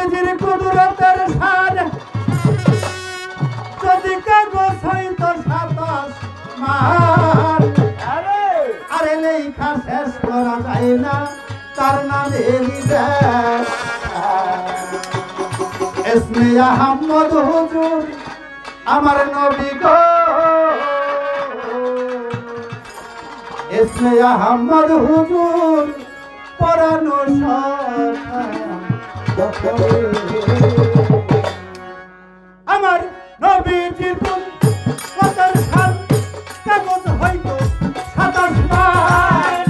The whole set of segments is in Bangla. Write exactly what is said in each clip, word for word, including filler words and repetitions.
নবীজির কুদরতের শান যদি কাগজ হইতো সাতাশ মান আরে লেখা শেষ করা যায় না তার নামে ইসমে আহমদ হুজুর আমার নবী গো ইসমে আহমদ হুজুর পরানো আমার নবীজির কতর সাল কাগজ হইতো সাতাশ মান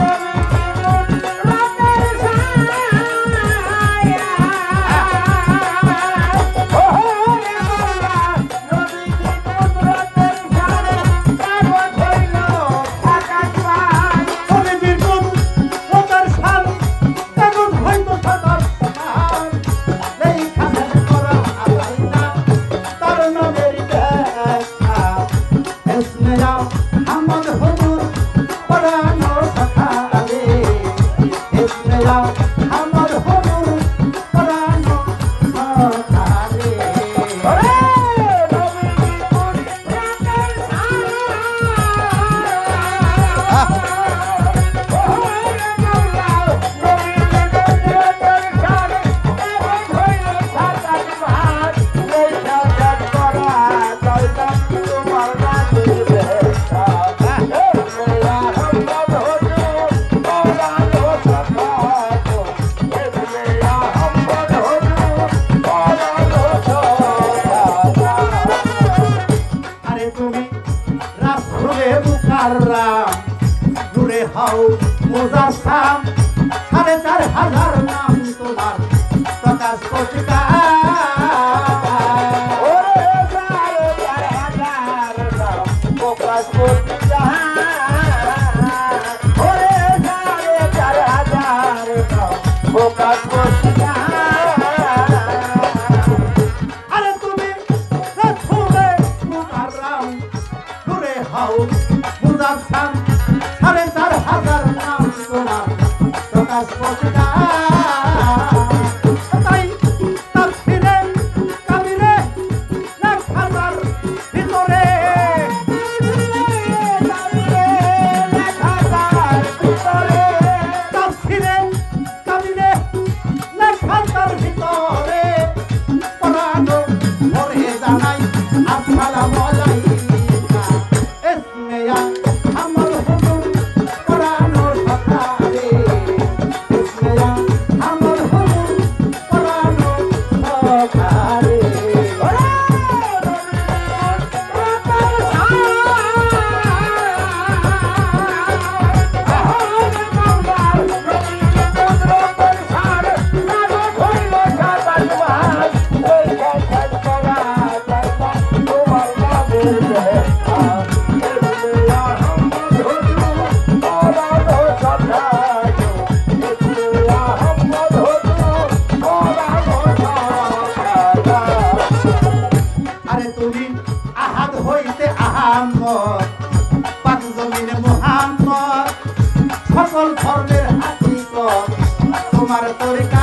দূরে হও মুজাসসাম সাড়ে চার হাজার নাম তোমার প্রকাশ পত্রিকা প্রকাশ পত্রিকা প্রকাশ পত্রিকা আরে তুমি রাসূলে মুকাররম দূরে হও মুজাসসাম সাড়ে চার হাজার নাম তোমার প্রকাশ পত্রিকা তাই তাফসীরে কাবিরে লাখ হাজার ভিতরে তাফসীরে কাবিরে লাখ হাজার ভিতরে পড়ানো পড়ে জানাই আসসালামু আলাইকুম ইসমে আহমদ হুজুর পড়ানোর কথা রে ইসমে আহমদ হুজুর পড়ানোর কথা রে আরে তুমি আহাদ হইতে আহমদ পাক জমিনে মুহাম্মদ সকল ধর্মের হাকিকত তোমার তরিকা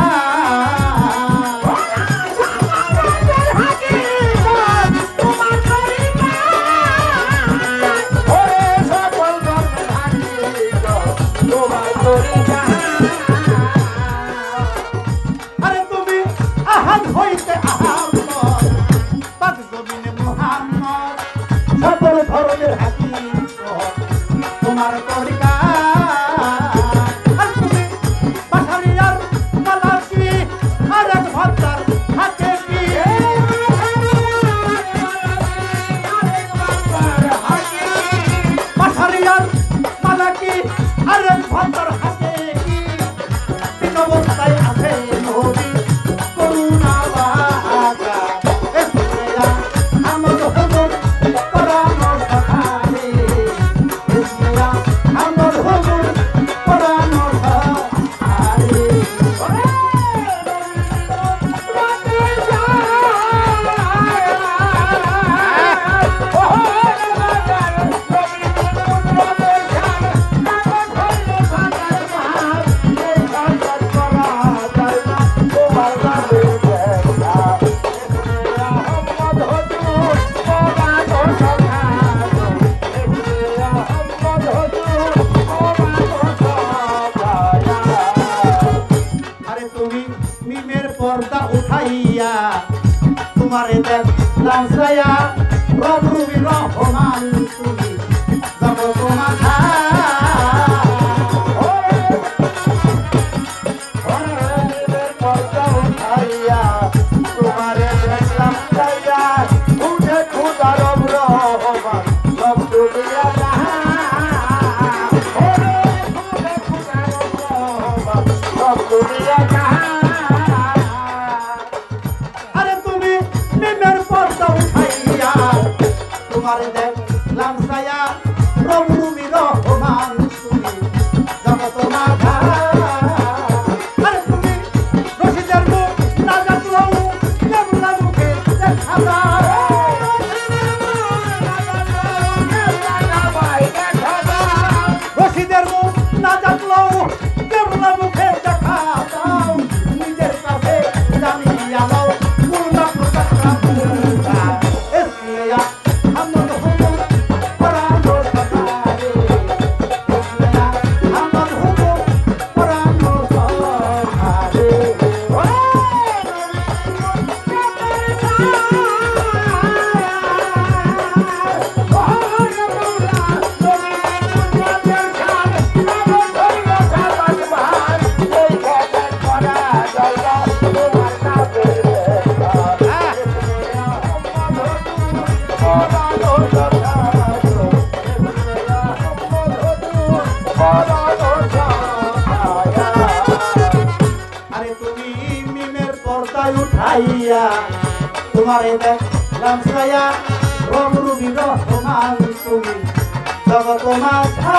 আরে তুমি আহাদ হইতে আহমদ পাক জমিনে মুহাম্মদ সকল ধর্মের হাকিকত তোমার তরিকা আর তুমি পাশারিয়ার মালাকি আর এক ভাতার হাতে কি পাশারিয়ার মালাকি আর এক ভাতার হাতে কি তিন অবস্থায় আছে নবী করুণাবান আরে তুমি মিমের পর্দা উঠাইয়া তোমারে দেখলাম ছায়া রব রবি রহমান তুমি জগৎ মাথা মিমের পর্দা উঠাইয়া তোমারে দেখলাম ছায়া উঠে খুদা রব রহমান রব দুনিয়া আরে তুমি মিমের পর্দা উঠাইয়া তোমার দেখলাম ছায়া প্রভু রহমান তুমি জগৎ মাথা আরে তুমি রশিদের মুখ না জানলেও কেমলা মুখে দেখা যায় রশিদের মুখ না জানলেও কেমলা মুখে দেখা দাও নিজের কাছে জানিয়া দাও পূর্ণা প্রকাশা পূর্ণা এসলিয়া হামদ হুকুম পরানো সকারে এসলিয়া হামদ হুকুম পরানো সকারে আরে তুমি মিমের পর্দায় উঠাইয়া তোমারে দেখলাম ছায়া রব রবি রহমান তুমি জগৎ মাথা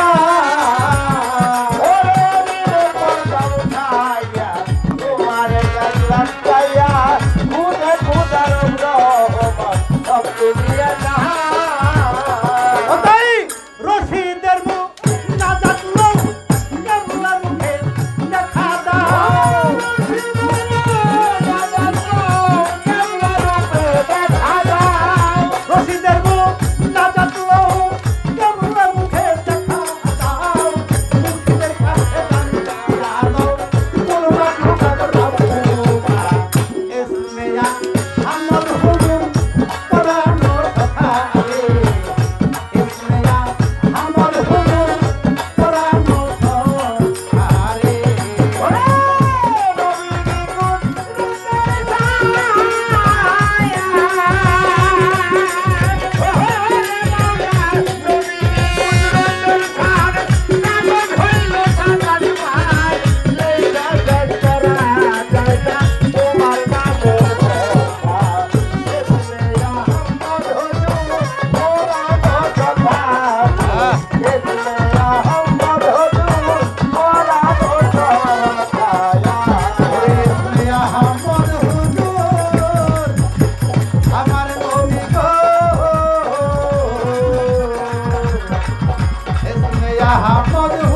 তোমারে দেখলাম ছায়া খুদে খুদা রব রহমান সব দুনিয়া ওটাই রশিদের মুখ না জানলেও কেমলা মুখে দেখা দাও রশিদের মুখ না জানলেও কেমলা মুখে দেখা দাও মুর্শিদের কাছে জানিয়া দাও পূর্ণা প্রকাশা পূর্ণা এসলিয়া হামদ হুকুম পরানো সকারে এসলিয়া হামদ হুকুম পরানো সকারে আমার নবী গো এসলিয়া হামদ